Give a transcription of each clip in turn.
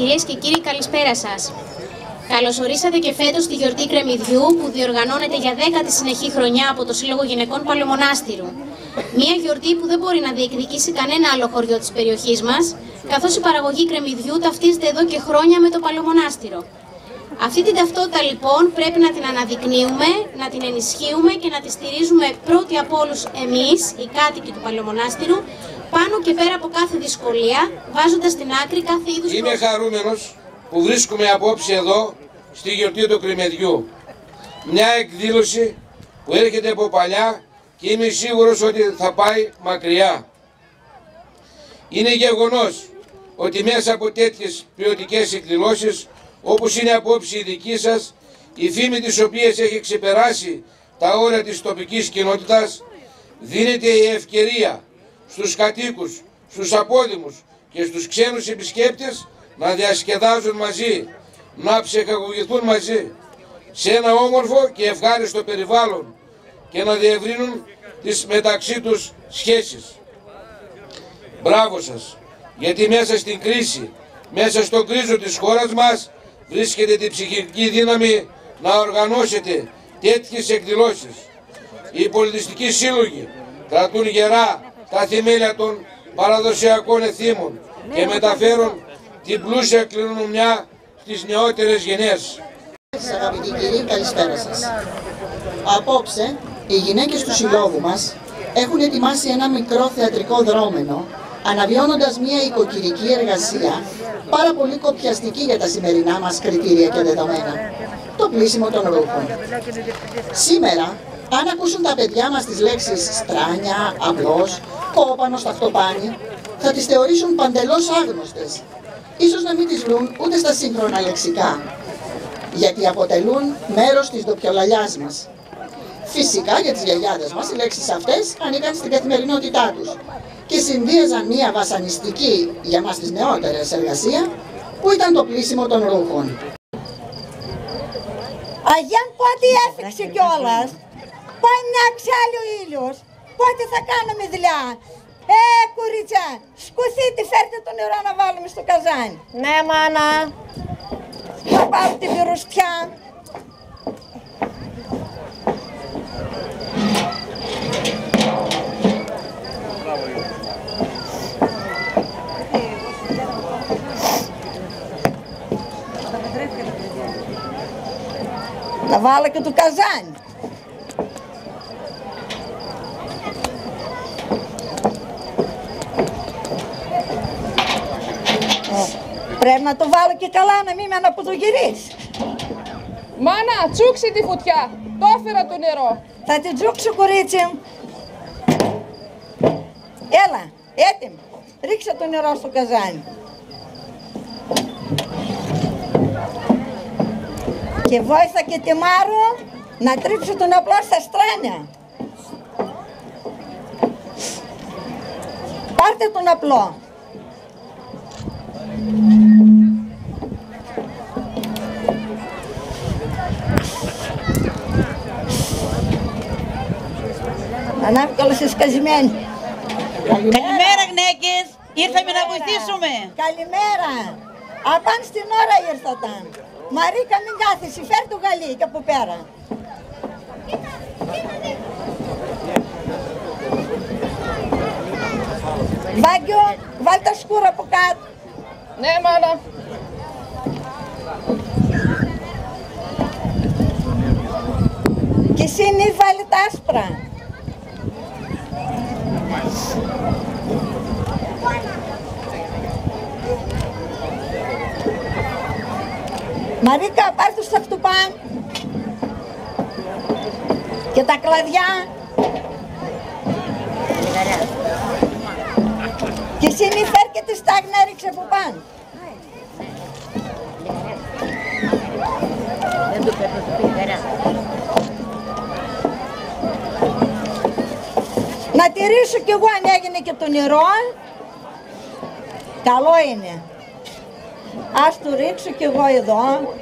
Κυρίες και κύριοι, καλησπέρα σας. Καλωσορίσατε και φέτος τη γιορτή Κρεμμυδιού που διοργανώνεται για 10η συνεχή χρονιά από το Σύλλογο Γυναικών Παλαιομονάστηρου. Μια γιορτή που δεν μπορεί να διεκδικήσει κανένα άλλο χωριό της περιοχής μας, καθώς η παραγωγή κρεμμυδιού ταυτίζεται εδώ και χρόνια με το Παλαιομονάστηρο. Αυτή την ταυτότητα λοιπόν πρέπει να την αναδεικνύουμε, να την ενισχύουμε και να τη στηρίζουμε πρώτοι από όλους εμείς, οι κάτοικοι του Παλαιομονάστηρου, πάνω και πέρα από κάθε δυσκολία, βάζοντας στην άκρη κάθε είδους... Είμαι χαρούμενος που βρίσκομαι απόψε εδώ στη γιορτή του Κρεμμυδιού. Μια εκδήλωση που έρχεται από παλιά και είμαι σίγουρος ότι θα πάει μακριά. Είναι γεγονός ότι μέσα από τέτοιες ποιοτικές εκδηλώσεις, όπως είναι απόψε η δική σας, η φήμη της οποίας έχει ξεπεράσει τα όρια της τοπικής κοινότητας, δίνεται η ευκαιρία στους κατοίκους, στους απόδημους και στους ξένους επισκέπτες να διασκεδάζουν μαζί, να ψυχαγωγηθούν μαζί σε ένα όμορφο και ευχάριστο περιβάλλον και να διευρύνουν τις μεταξύ τους σχέσεις. Μπράβο σας, γιατί μέσα στην κρίση, μέσα στον κρίζο της χώρας μας, βρίσκεται την ψυχική δύναμη να οργανώσετε τέτοιες εκδηλώσεις. Οι πολιτιστικοί σύλλογοι κρατούν γερά τα θεμέλια των παραδοσιακών εθήμων και μεταφέρουν την πλούσια κληρονομιά στις νεότερες γενιές. Αγαπητοί κύριοι, καλησπέρα σας. Απόψε, οι γυναίκες του συλλόγου μας έχουν ετοιμάσει ένα μικρό θεατρικό δρόμενο, αναβιώνοντας μια οικοκυρική εργασία πάρα πολύ κοπιαστική για τα σημερινά μας κριτήρια και δεδομένα. Το πλύσιμο των ρούχων. Σήμερα, αν ακούσουν τα παιδιά μας τις λέξεις στράνια, απλός, κόπανο, σταχτοπάνι, θα τις θεωρήσουν παντελώς άγνωστες. Ίσως να μην τις βρουν ούτε στα σύγχρονα λεξικά, γιατί αποτελούν μέρος της ντοπιολαλιάς μας. Φυσικά για τις γιαγιάδες μας οι λέξεις αυτές ανήκαν στην καθημερινότητά τους και συνδύαζαν μια βασανιστική για μας τις νεότερες εργασία που ήταν το πλύσιμο των ρούχων. Αγιάν πότε έφυξε κιόλας, πάει να ξάλει ο ήλιος, πότε θα κάνουμε δουλειά. Κορίτσια, σκουθείτε, φέρτε το νερό να βάλουμε στο καζάνι. Ναι, μάνα. Θα πάρω την πυροστιά. Να βάλω και το καζάνι. Πρέπει να το βάλω και καλά, να μην με αναποδογυρίσει. Μάνα, τσούξε τη φωτιά. Το έφερα το νερό. Θα την τσούξω, κορίτσι μου. Έλα, έτοιμη. Ρίξε το νερό στο καζάνι. Και βόηθα και τη Μάρο να τρίψω τον απλό στα στράνια. Πάρτε τον απλό. Ανάβει κιόλας εσκαζημένη. Καλημέρα γυναίκες, ήρθαμε να βοηθήσουμε. Καλημέρα. Απάν στην ώρα ήρθατε. Μαρίκα, μην κάθεσαι, φέρ' το γαλί και από πέρα. Βάγκιο, βάλ' τα σκούρα από κάτω. Ναι, μάνα. Και εσύ μη βάλει τα άσπρα. Μαρίκα, πάρ' τους τα χτουπά και τα κλαδιά. Και εσύ μη φέρ και τη στάγνα ρίξε από πάνω. Να τηρήσω κι εγώ αν έγινε και το νερό. Καλό είναι. Ας το ρίξω κι εγώ εδώ.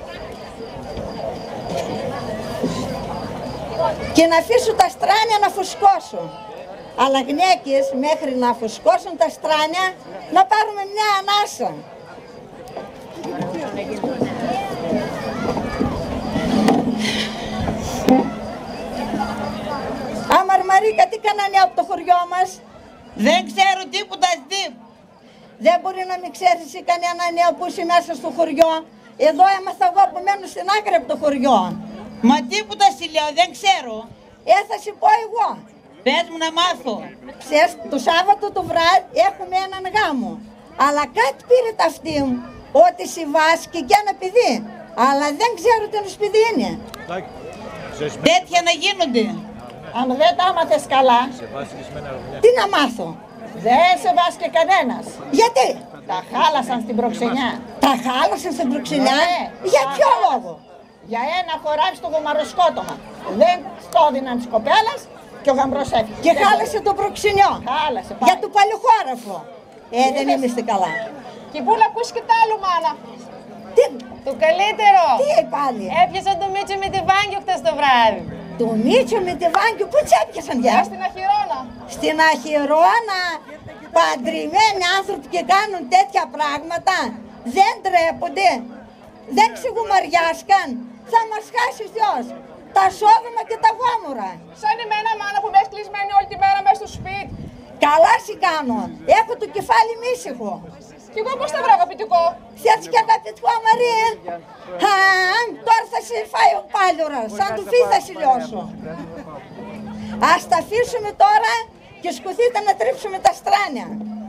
Και να αφήσω τα στράνια να φουσκώσω. Αλλά γυναίκες μέχρι να φουσκώσουν τα στράνια να πάρουμε μια ανάσα. Μαρίκα, τι κάνανε από το χωριό μας? Δεν ξέρω τίποτα τι. Δεν μπορεί να μην ξέρεις εσύ κανένα νέο που είσαι μέσα στο χωριό. Εδώ έμαθα εγώ που μένω στην άκρη από το χωριό. Μα τίποτα σου λέω, δεν ξέρω. Θα σου πω εγώ. Πες μου να μάθω. Ξέρεις, το Σάββατο το βράδυ έχουμε έναν γάμο. Αλλά κάτι πήρε τα αυτή μου, ότι συμβάσκει και ένα παιδί. Αλλά δεν ξέρω τι σπίτι είναι. Τέτοια να γίνονται. Αν δεν τα άμαθες καλά, Τι να μάθω? δεν σε βάσκε κανένας. Γιατί? Τα χάλασαν στην προξενιά. Τα χάλασαν στην προξενιά? Ναι. Για ποιο λόγο? Για ένα χωράφι στο γομαροσκότομα. Δεν το έδιναν της κοπέλας και ο γαμπρός έφυγε. Και χάλασε το προξενιό. Χάλασε Για το παλιοχώραφο. Δεν είμαστε καλά. Κιμπούλα, ακούς και τ' άλλο, μάνα. Τι, Το καλύτερο. τι πάλι? Έπιασαν το Μίτσο με τη Βάγκιο χτες το βράδυ. Το Μίτσο με τη Βάγκιο, πού τις έπιασαν για? Στην Αχυρώνα. Στην Αχυρώνα, παντρεμένοι άνθρωποι και κάνουν τέτοια πράγματα. Δεν τρέπονται. Δεν ξεγουμαριάσκαν. Θα μας χάσει ο Θεός. Τα σόδομα και τα γόμορα. Σαν εμένα, μάνα, που με έχει κλεισμένη όλη τη μέρα μέσα στο σπίτι. Καλά σι κάνω. Έχω το κεφάλι μίσυχο. Κι εγώ πώς θα βρω αγαπητικό? Θες και αγαπητικό, Μαρία? Τώρα θα σε φάει ο πάλιορας. Σαν του φύγει θα σε λιώσω. Ας τα αφήσουμε τώρα και σκουθείτε να τρίψουμε τα στράνια.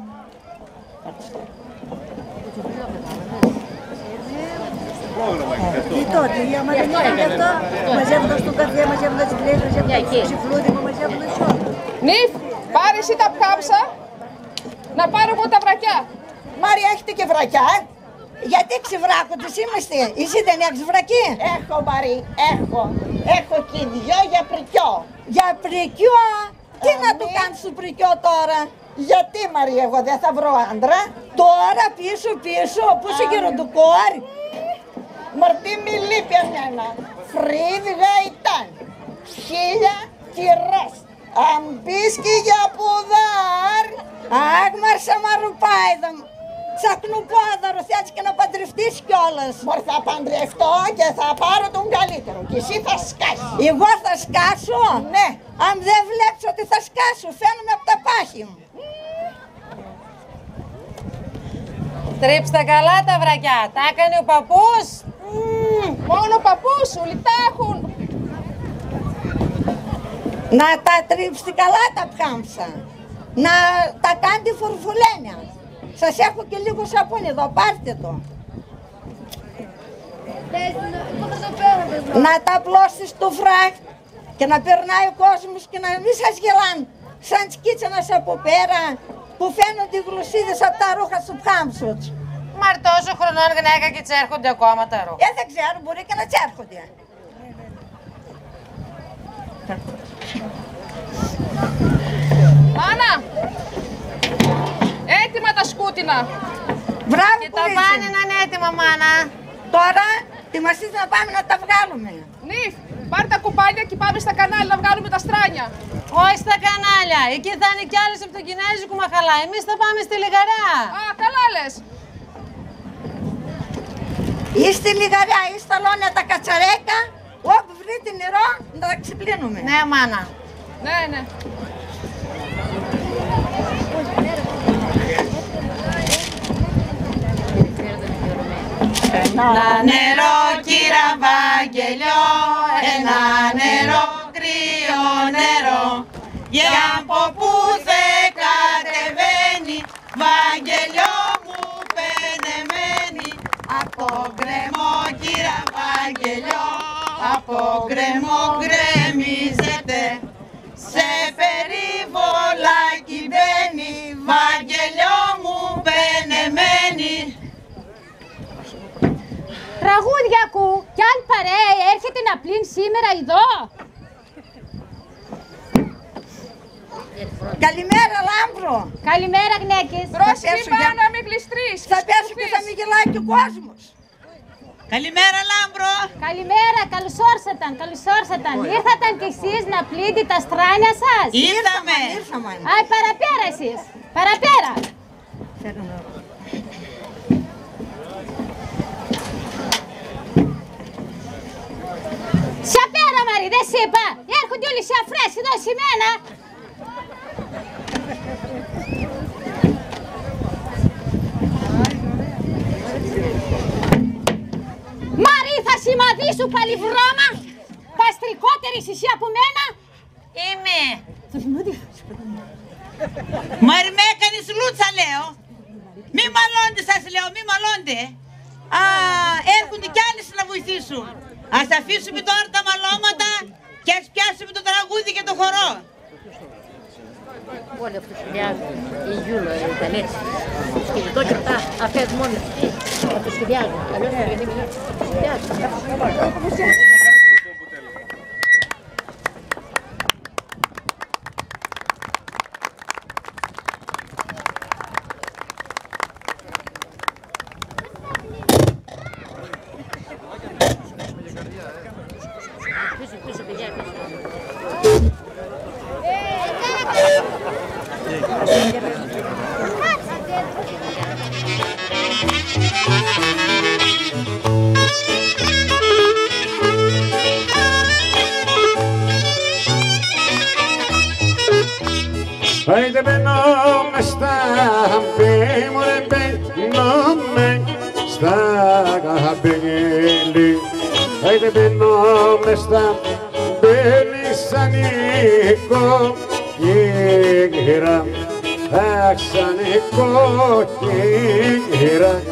Τι τότε, άμα δεν ήταν γι' αυτό, μαζεύοντας τον καφέ, μαζεύοντας τις γλέζες, μαζεύοντας το ψυφλούδι, μαζεύοντας όλα. Νιφ, πάρε εσύ τα πκάμψα, να πάρω εγώ τα βρακιά. Μάρια, έχετε και βρακιά, Γιατί ξεβράκοντες είμαστε, εσύ δεν έχεις βρακί? Έχω, Μαρή, έχω. Έχω και δυο για πρικιό. Για πρικιό? Τι να του κάνεις στο πρικιό τώρα? Γιατί, Μαρία, εγώ δεν θα βρω άντρα? Τώρα πίσω, πού είσαι γεροντοκόρη? Μορτή μη λείπει εμένα. Φρύδιγα ήταν. 1000 κυρές. Αν πεις και για πουδάρ. Αχ, Μάρσα Μαρουπάιδα μου. Τσακνουπόδαρο, θέλεις και να παντρευτείς κιόλας. Μωρ, θα παντρευτώ και θα πάρω τον καλύτερο. Και εσύ θα σκάσεις. Εγώ θα σκάσω? Ναι. Αν δεν βλέπεις ότι θα σκάσω, φαίνομαι από τα πάχη μου. Τρίψτε καλά τα βρακιά. Τα έκανε ο παππούς. Μόνο ο παππούς σου, τα έχουν. Να τα τρίψει καλά τα πκάμψα. Να τα κάνετε φορφουλένια. Σας έχω και λίγο σαπούνι εδώ, πάρτε το. Να τα απλώσεις στο φράχ και να περνάει ο κόσμος και να μην σας γελάνε σαν τις κίτσανας από πέρα που φαίνονται οι γλωσσίδες από τα ρούχα του πκάμψους. Μα τόσο χρονών γυναίκα και τσέρχονται ακόμα τα ρούχα. Δεν ξέρω, μπορεί και να τσέρχονται. Μάνα, έτοιμα τα σκούτινα. Μπράβο, Και τα πάνε να είναι έτοιμα, μάνα. Τώρα ετοιμαστείτε να πάμε να τα βγάλουμε. Νιφ, πάρε τα κουπάλια και πάμε στα κανάλια να βγάλουμε τα στράνια. Όχι στα κανάλια. Εκεί θα είναι κι άλλες από το κινέζικο μαχαλά. Εμείς θα πάμε στη Λιγαριά. Α, καλά λες. Είστε λιγαριά, είστε αλόνια τα κατσαρέκα, όπου βρείτε νερό να τα ξυπλύνουμε. Ναι, μάνα. Ναι, ναι. Ένα νερό, κύρα Βαγγελιό, ένα νερό, κρύο νερό. Για από πού θε κατεβαίνει, Βαγγελιό μου πενεμένη. Από γκρεμό, κύρα Βαγγελιό, από γκρεμό γκρεμίζεται. Σε περιβολάκι μπαίνει, Βαγγελιό μου πενεμένη. Τραγούδια ακού, κι αν παρέα έρχεται να πλύνει σήμερα εδώ. Καλημέρα, Λάμπρο. Καλημέρα, γυναίκες. Πρόσεχε πάνω να μην γλιστρείς. Θα πέσω και θα μην γελάει και ο κόσμος. Καλημέρα, Λάμπρο. Καλημέρα, καλώς όρσαταν, καλώς όρσαταν. Ήρθατε κι εσείς να πλύνετε τα στράνια σας. Ήρθαμε. Ήρθαμε. Άι, παραπέρα εσείς, παραπέρα. δεν σ' είπα. Έρχονται όλοι σε αφρές εδώ σε μένα. Μαρή, θα σημαδίσου παλιβρώμα. Παστρικότερη εσύ από μένα. Είμαι. Μαρή, με έκανες λούτσα, λέω. Μη μαλώντε, σας λέω, μη μαλώντε. Α, έρχονται κι άλλοι να βοηθήσουν. Ας αφήσουμε τώρα τα μαλώματα και ας πιάσουμε το τραγούδι και το χορό. Όλοι αυτούς σχεδιάζουν, η Γιούλα, οι Ιταλές. Σκηνικό και αυτά, αυτές μόνες θα το σχεδιάζουν. Αλλιώς θα γίνει μια σχεδιάζουν. Άιντε μπαίνομαι στα μπήμωρε, μπαίνομαι στα καπέλη. Άιντε μπαίνομαι στα μπέλη σαν νοικοκύρα, αχ σαν νοικοκύρα.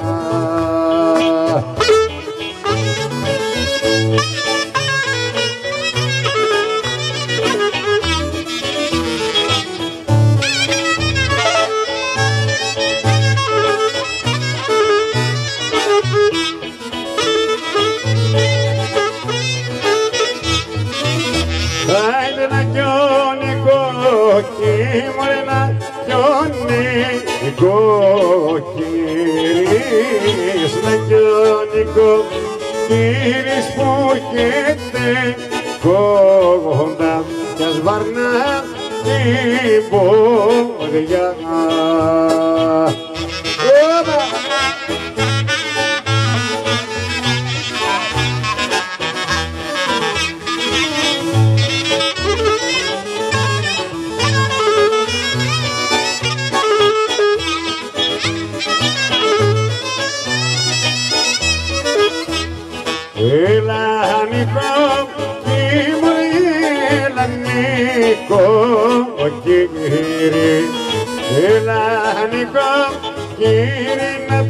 Νοικοκύρης, νοικοκύρης που έχετε κοντά κι ας βαρνά την πόδια. Έλα νοικοκύρη, έλα νοικοκύρη να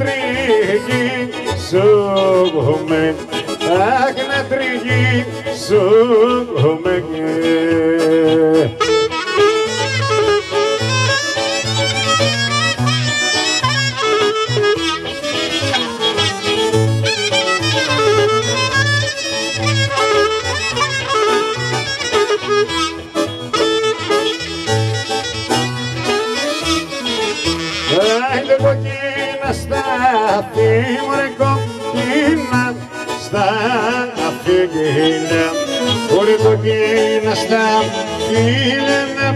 τριγύσουμε, αχ να τριγύσουμε. Κοκκίνα στα φύμωρε, κοκκίνα στα φύγγυλα. Ωρε κοκκίνα στα φύλλα να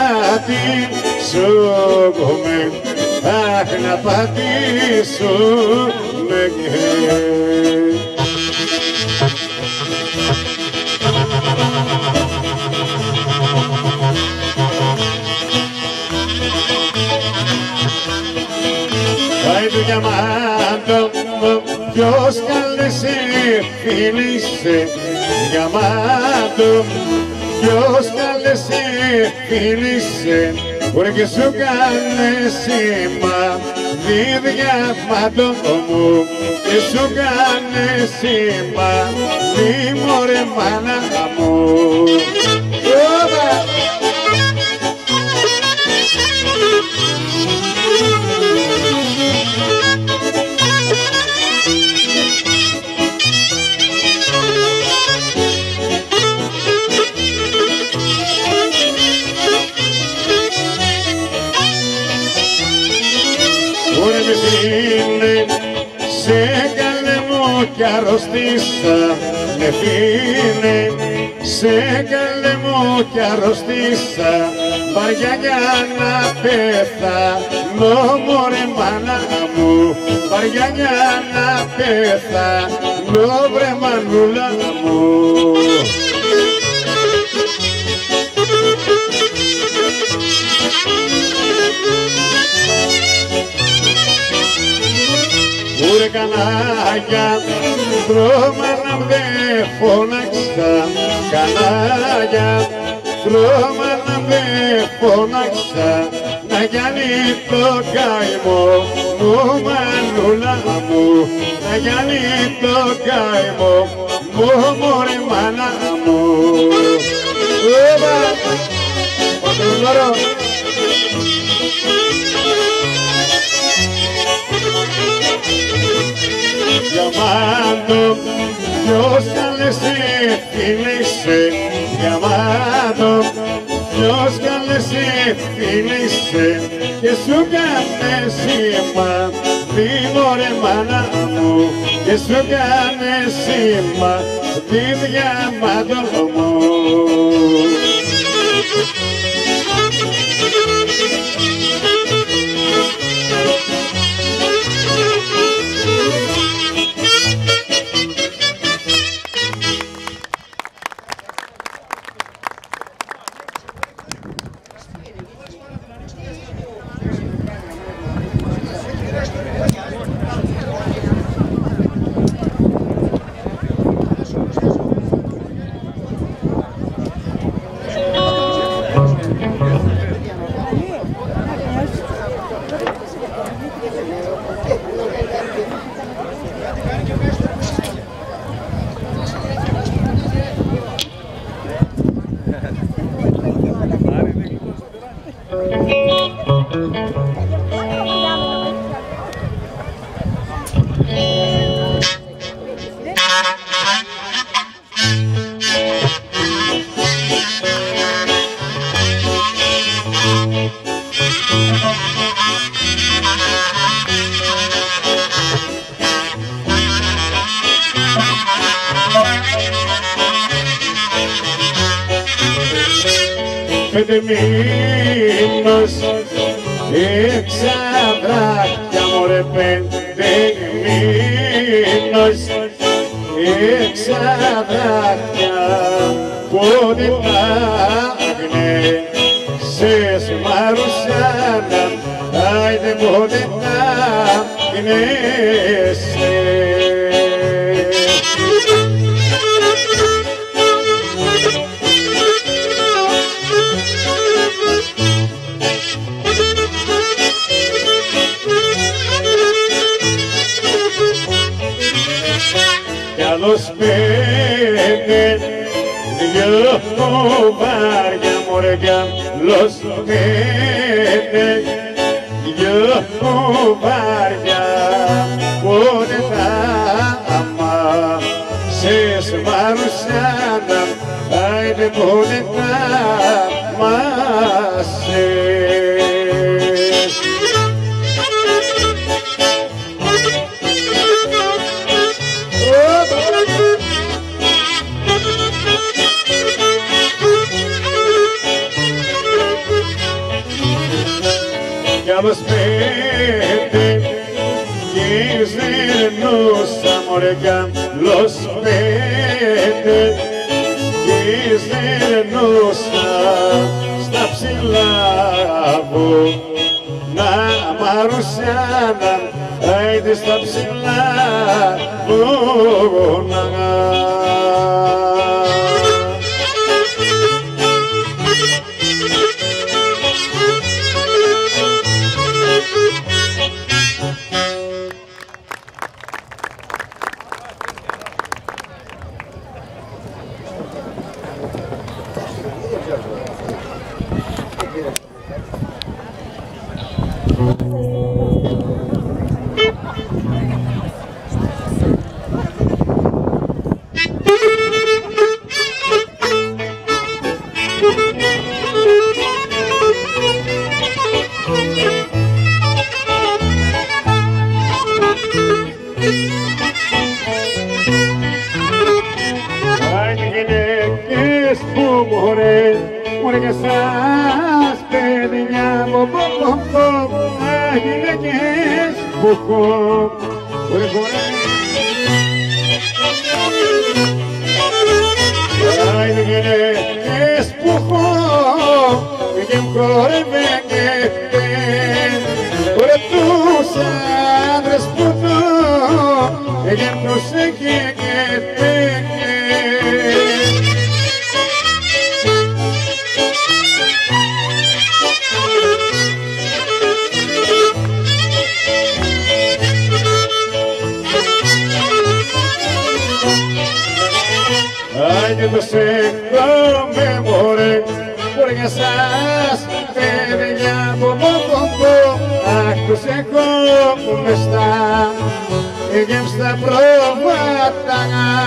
πατήσουμε, αχ να πατήσουμε. Άιντε γαμάτο, ποιος κάλεσε φίλησε, γαμάτο, ποιος κάλεσε φίλησε, ωρε και σου κάνε σημάδι διαμάτο μου, και σου κάνε σημάδι μωρέ μάνα μου. Σε καλέ μου κι αρρωστήσα, με φύνε, σε καλέ μου κι αρρωστήσα, βαριά για να πεθάνω μωρέ μάνα μου, βαριά για να πεθάνω βρε μανούλα μου. κανάλια, δρόμα να δε φώναξα, κανάλια, δρόμα να δε φώναξα, να γιάνει το καημό μου, μανούλα μου, να γιάνει το καημό μου, μωρέ μάνα μου. Διαμάντο, ποιος καλέσει φίλησε, διαμάντο, ποιος καλέσει φίλησε και σου κάνε σήμα, δι μωρέ μάνα μου, και σου κάνε σήμα, δι διαμάντο μου. Πέντε μήνος εξαδράκια μωρέ, πέντε μήνος εξαδράκια, πότε τα γνέσες μαρουσάνα, άιντε πότε τα γνέσες. Καλώς πέντε δυο βάρια μωρέ, καλώς πέντε δυο βάρια, πότε θα αμάσες μαρουσάνα, άιντε πότε θα αμάσες. Καλώς πέντε γυζνούσα μωρέ, καλώς πέντε γυζνούσα, στα ψηλά μου να μαρουσιάνα, άιντε στα ψηλά μου να. Μωρέ για σας παιδιά μου, γυναίκες που έχω, χωρέ γυναίκες που έχω και μου χορεύετε, χωρέ τους άντρες που Άγιο το σηκώμε μωρέ, για σας παιδιά πω. Αχ το σηκώμε στα γέμστα πρόβατα.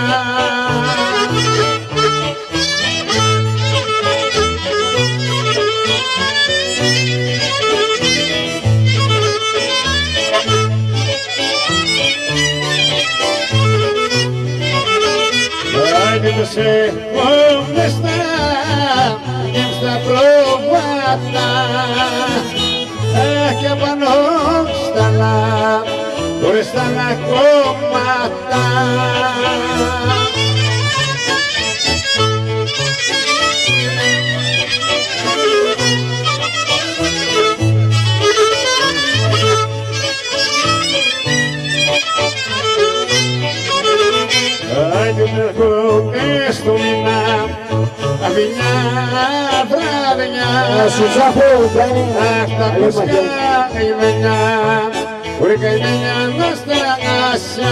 Άγιο το σηκώμε στα πρόβατα. Και απάνω σταλά, χωρίς τα κόμματα. Άγιο να έρχομαι στο μήνα, αφινιά βράδια. Αχ τα κουσκά καημενιά, ουρε καημενιά να στραγάσια.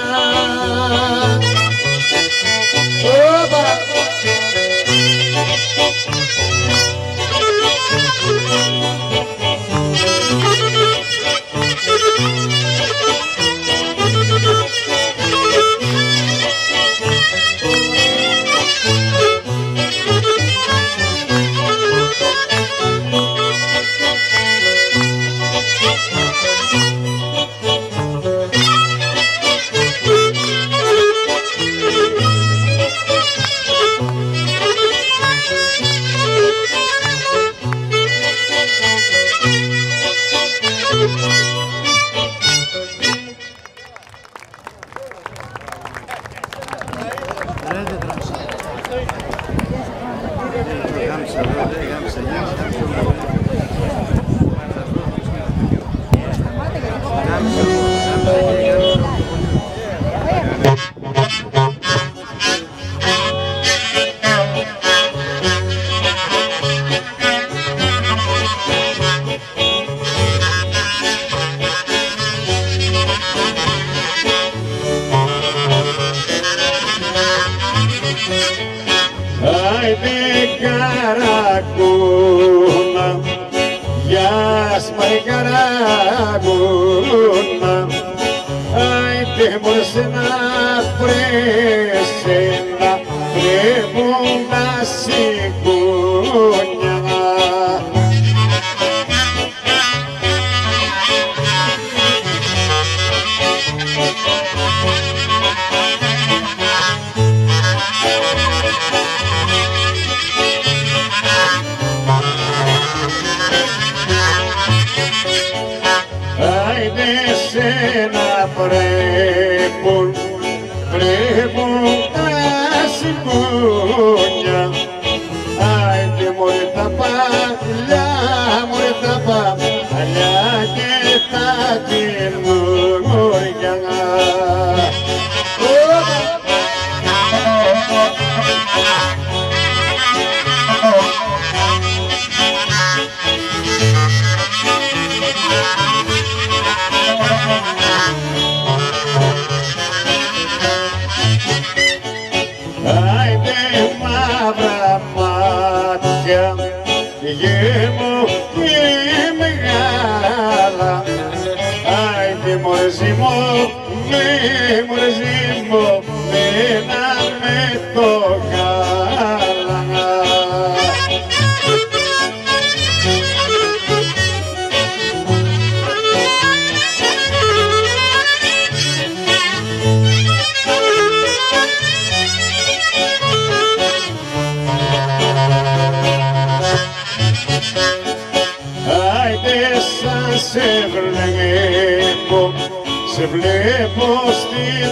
Σε βλέπω στην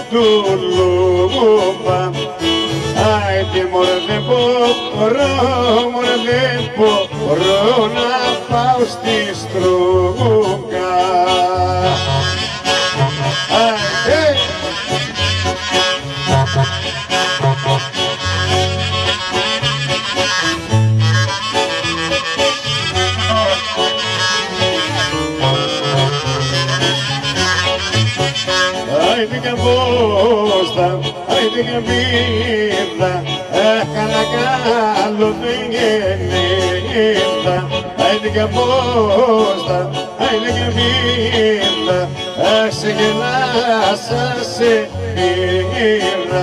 τουλούμπα. Άιντε μωρέ δεν μπορώ να πάω στη στρούγκα. Άιντε. βίδα, έκανα καλό δεν γεννήθα, άιντε και απόστα, άιντε και βίδα, σε γελάσα σε πήρα.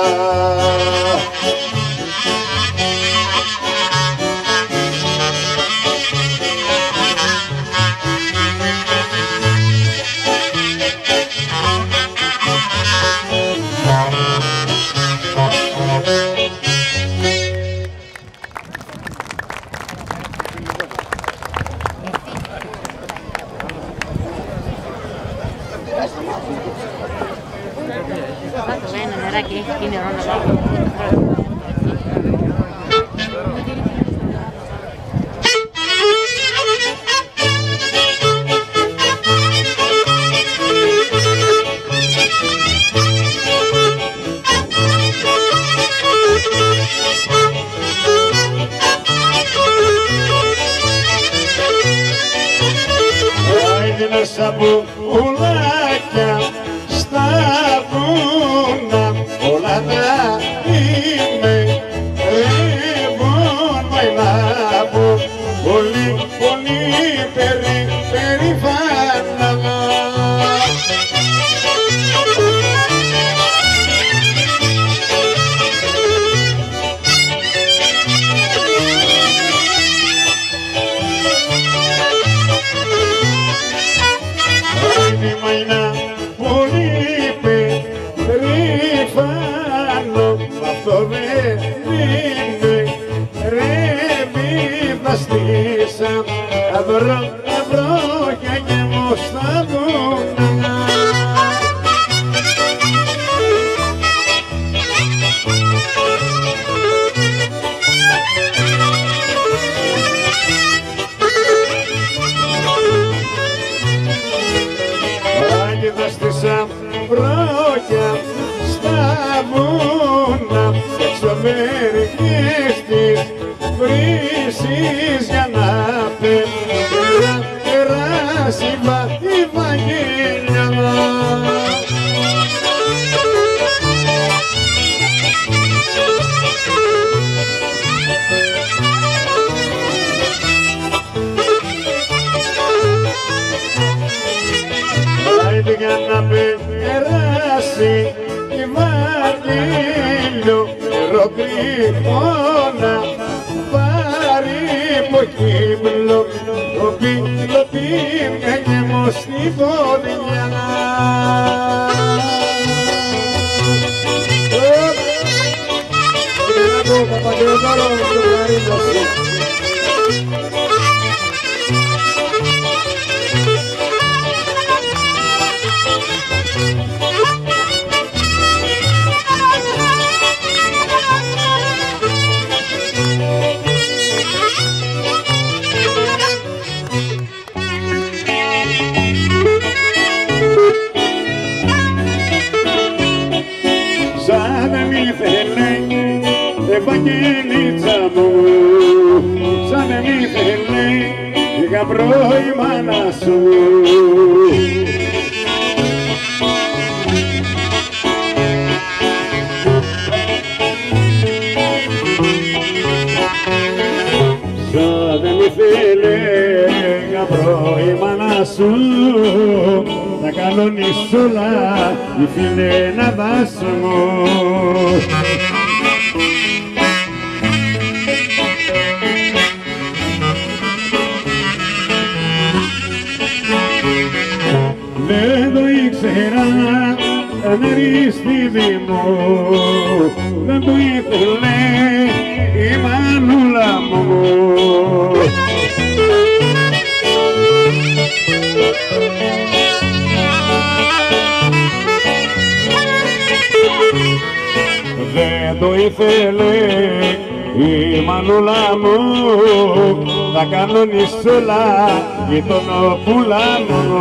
Ένα νεράκι έχει και νερό να βάλω. Άιντε σαν πουλάκια στα βουνά, όλα τα είμαι μόνο ελάβω, πολύ πολύ περήφανα. Άιντε μαϊνά πολύ περήφανο, αυτό δεν είναι ρε μη βλαστήσα, αυρώ και γεμώ στα βουνά. Άιντε δαστήσα βρόκια στα βούνα, έξω μερικές τις βρύσεις για να περάσει η βαγγέλια. Άιντε για να περάσει η βαγγέλιο, νεροκρυφώνα πάρει υποκύμλο, το πήρια και μου στη πόδια. Σαν να μη θέλει Ευαγγελίτσα μου, σαν να μη θέλει η γαμπρό η μάνα σου. Σαν να μη θέλει η γαμπρό η μάνα σου, να κανονίσεις όλα η φίλε να δάσμω. Δεν το ήξερα αν αριστείδη μου, δεν το ήθελε η μανούλα μου. Δεν το ήθελε η μανούλα μου, θα κανονίσεις όλα γειτονοπούλα μου.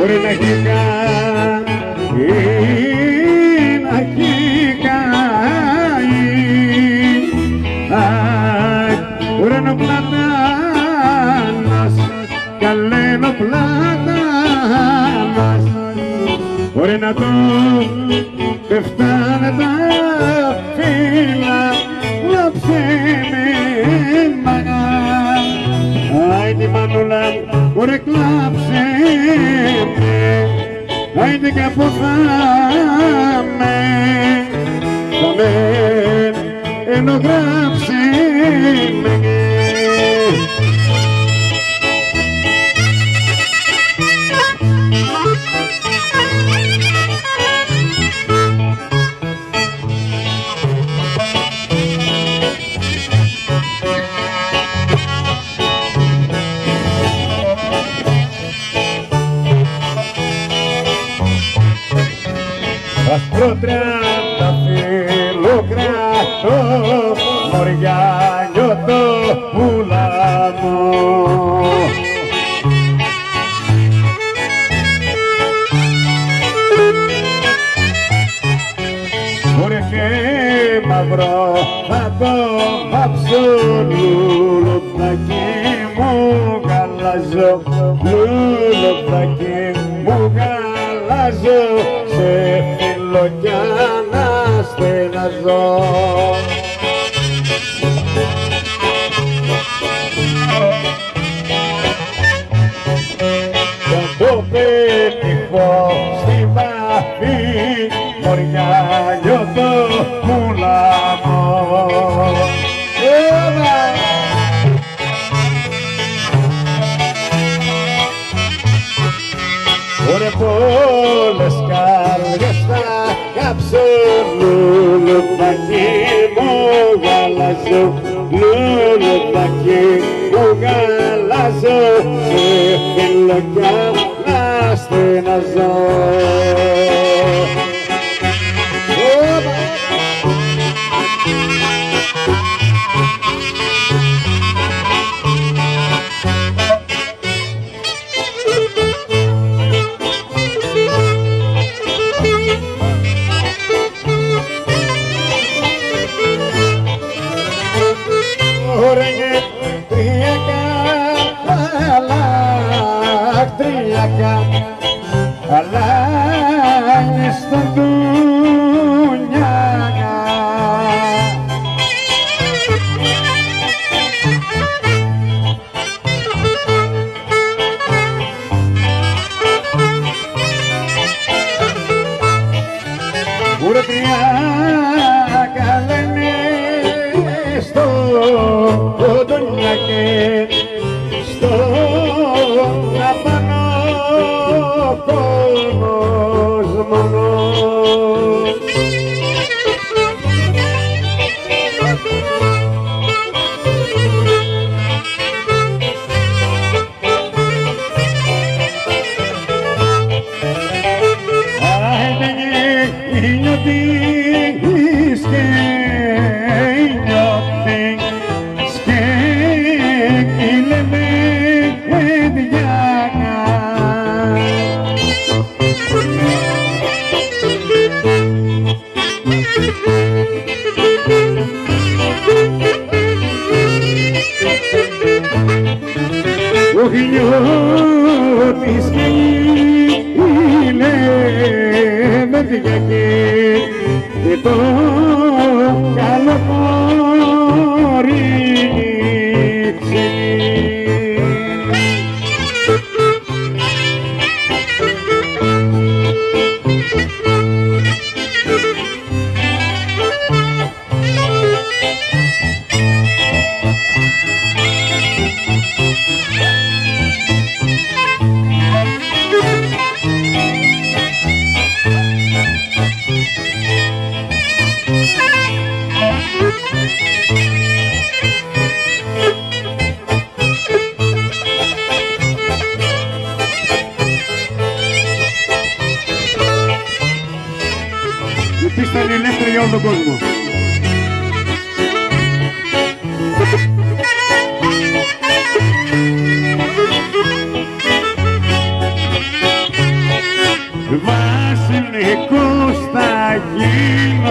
μπορεί να έχει κάνει, να έχει κάνει. Ουρανό πλάτανας, καλένο πλάτανας, μπορεί να το πεφτάνε τα φύλλα, λάψε με μαγά. Άιντε μανούλα, ωραία κλάψε με, άιντε κάπου θα με ενογράψε με. Ασπρότρατα φιλοκράτω, μωριά νιώθω πουλά μου. Ωραία και μαυρό θα το βάψω, λουλουδάκι μου γαλάζω, λουλουδάκι μου γαλάζω, σε φίλο κι αναστεναζώ. Θα το πετυχώ στη βάθη, μωριά νιώθω πουλά μου. Ωραία πολλές καρδιές θα κάψω, λουλουδάκι μου γαλάζω, λουλουδάκι μου γαλάζω, σε φίλο κι αναστεναζώ. Αλλά είναι στον δουνιάκα. Ουρε τριάκα λένε στο δουνιάκε, στο απάνω κόσμος μόνος. Άιντε νιώθεις και νιώθεις και λέμε διάκα. Όχι νιώθεις και λέμε διάκα και το καλοκόρι πίστα είναι ελεύθερη για όλο τον κόσμο.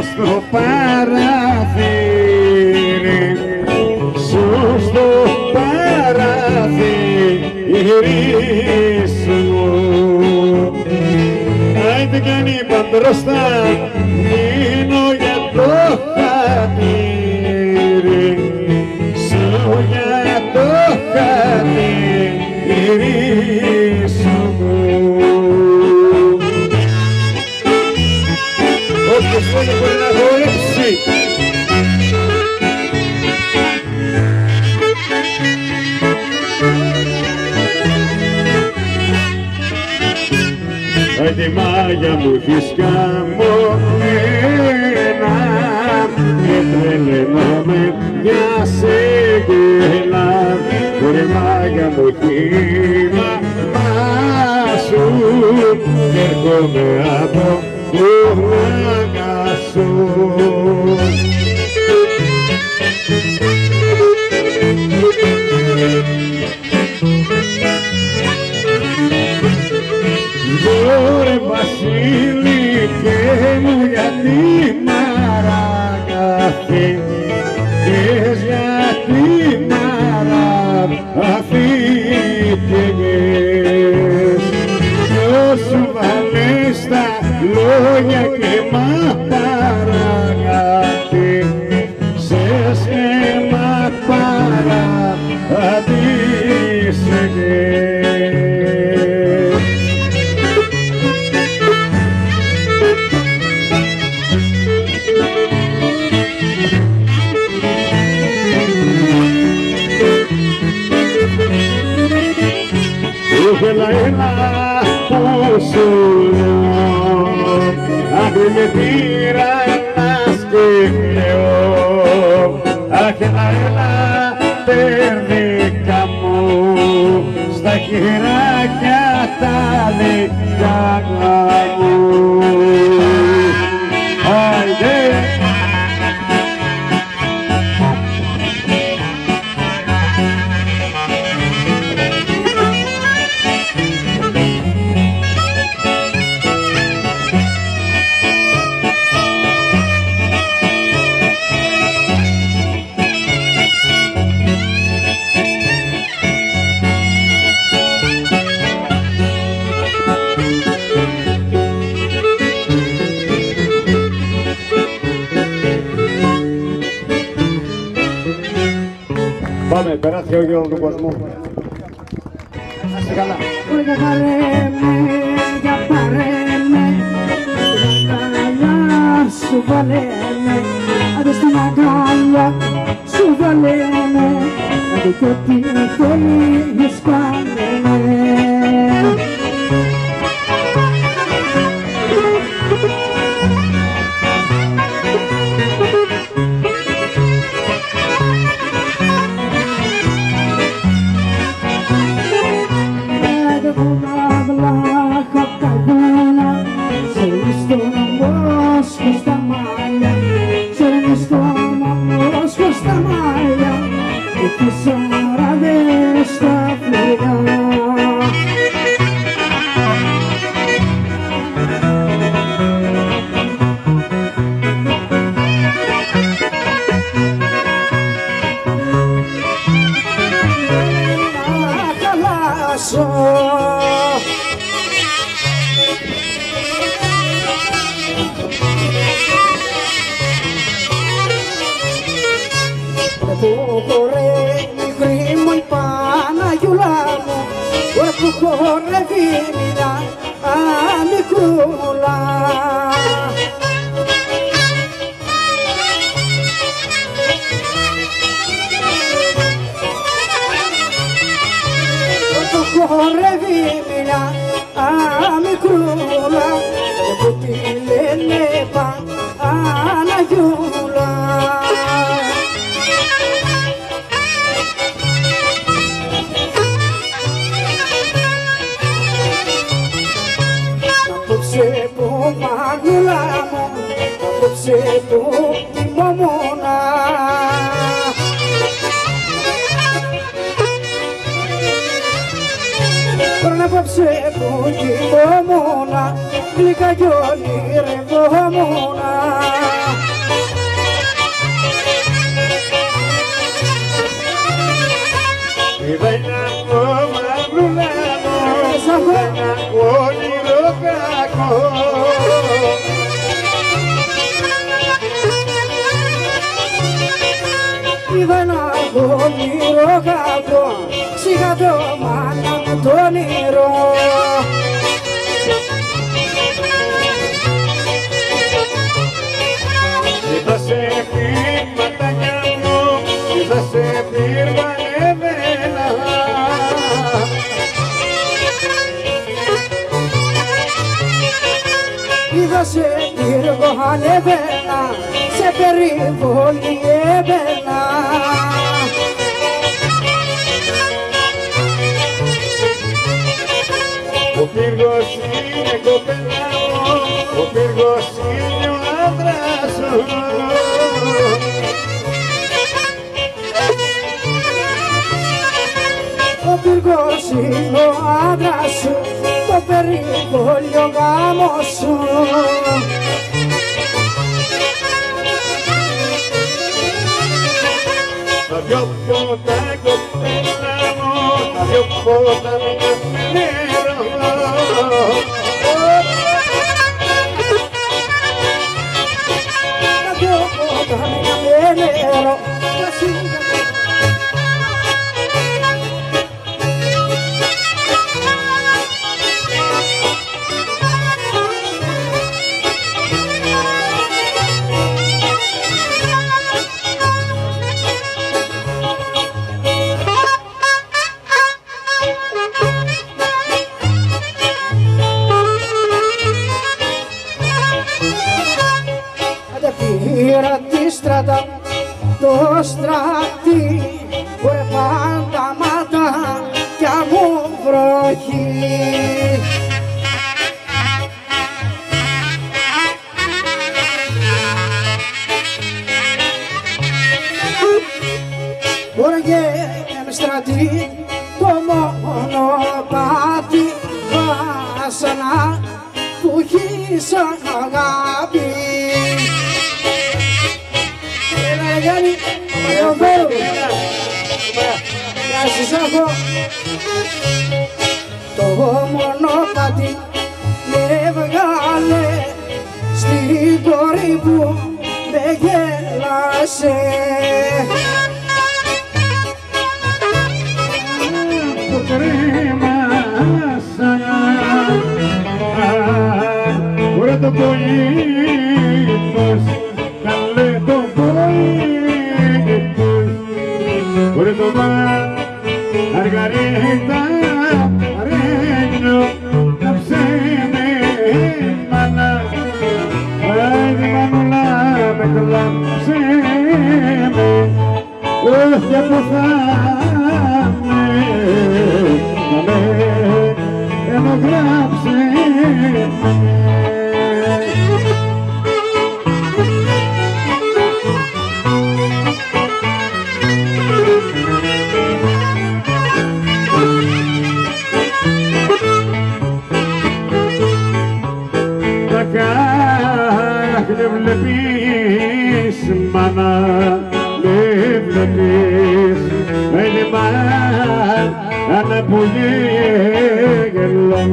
στο παράθυρι σου, στο παράθυρι σου. Άιντε κι αν είπα μπροστά, μείνω για το χατήρι σου, για το χατήρι σου. Όποιος θέλει μπορεί να χορέψει. Τη μάγια μου έχεις καμωμένα και τρελαίνομαι για σένα. Βρε μάγια μου κύμα σου και έρχομαι από κουράγα σου. Ωραία Βασίλη και μου γιατί μ' αραγαθήκες, γιατί μ' αραγαθήκες. Ποιος σου βάλες τα λόγια και μ' παραγαθήκες και μ' παραγαθήκες. Έλα, έλα, που σου λέω, αχ με πήρα ένας και λέω. Αχ, έλα, έλα, περνίκα μου, στα χεράκια τα δικά μου. Άιντε! Πάμε, περάθηκε ο γύρω του κόσμου. Να είστε καλά. Για παρέμε, για παρέμε, στην αγκαλιά σου βαλέμε, άντε στην αγκαλιά σου βαλέμε, άντε κι ό,τι θέλεις κάνουμε. απόψε που κοιμόμουνα, γλυκά κι ονειρευόμουνα. Είδα ένα μαυρούλα μου, ένα όνειρο κακό. Είδα ένα όνειρο κακό, σιγά το μάνα μου το όνειρο. Είδα σε πήρματάκια μου, είδα σε πήρμανε εμένα. Είδα σε πύργο ανέβαινα, σε περιβόλι έμπαινα. Ο πύργος είναι κοπέλα μου, ο πύργος είναι ο άντρας σου. Ο πύργος είναι ο άντρας σου, το περιβόλι ο γάμος σου. Τα δυο ποτά κοπέλα μου, τα δυο ποτά με νερό. Τα δυο ποτά με νερό. Πήρα τη στράτα, το στράτη, ωραία πάντα μάτα κι μου βροχή. Ωραία με στράτη, το μονοπάτι, βάσανα που έχεις αγάπη. Γιάννη, τον φέρω. Γεια σου Σάκο. Το μονοπάτι με βγάλε στην κόρη που με γέλασε. Το κρέμασα, ωραία το ποήτος, καλέ το Por tomar Margarita Areño Napseme mana Ay di manula me colapseme Ya posame Dame Emograpseme Δεν βλέπεις μάνα, δεν βλέπεις έλλειμμα αναπογέγελο.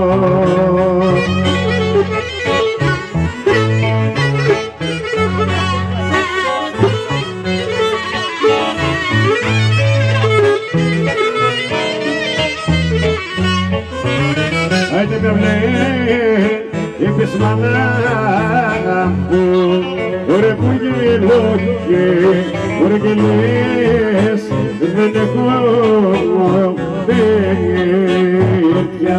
Δεν με βλέπεις είπες μάνα μου, ωραία που γελώ και ωραία και λες δεν έχω τέτοια.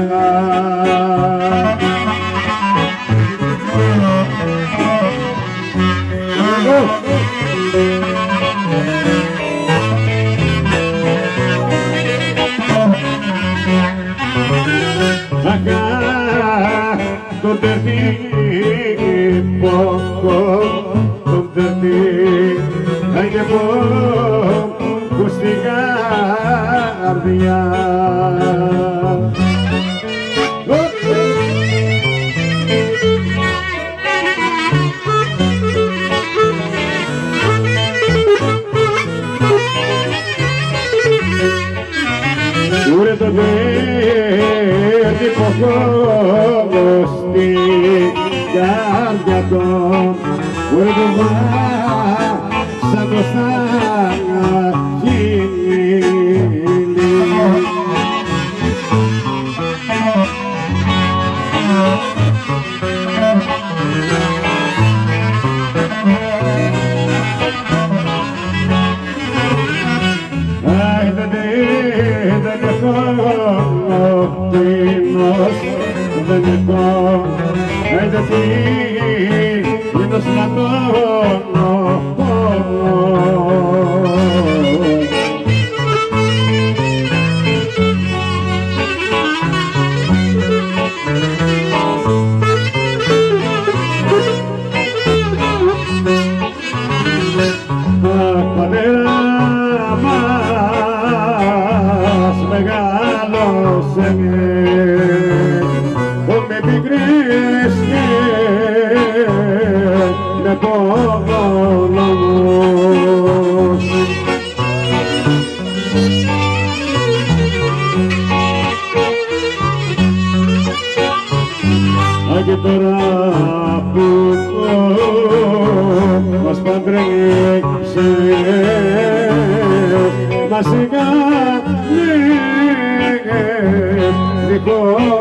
Τον τερτή πόκο, τον τερτή έγινε πόκο στην καρδιά. Ούρε το τέτοιο φόβο στην καρδιά των ούρε το σαν το θαναχίλι. Δεν έχω κτήνος, δεν έχω κτήνος να τόνο. Πατέρα μας μεγάλωσε με πικρές και με πόνος. Και τώρα που μας παντρέξε μας έκανες δικό